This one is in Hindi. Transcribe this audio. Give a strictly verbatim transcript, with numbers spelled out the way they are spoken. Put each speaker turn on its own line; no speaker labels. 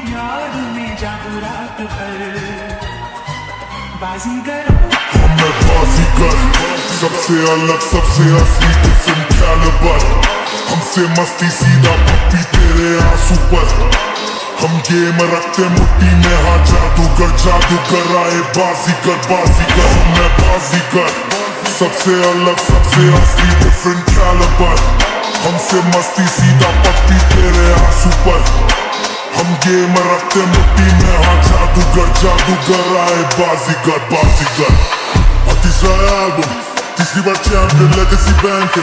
याद में जागू रात भर बाजीगर।
हम मैं बाजीगर, सबसे अलग सबसे असली डिफरेंट कैलिबर। हमसे मस्ती सीधा पप्पी तेरे आंसू पर। हम गेम रखते मुट्ठी में, हाँ जादूगर जादूगर आए बाजीगर बाजीगर। हम मैं बाजीगर, सबसे अलग सबसे असली डिफरेंट कैलिबर। हमसे मस्ती सीधा पप्पी तेरे आंसू पर। हम गेम रखते मुट्ठी में, हाँ जादूगर जादूगर आए बाजीगर बाजीगर। तीसरा एल्बम, तीसरी बार चैंपियन, लेगेसी बैंक।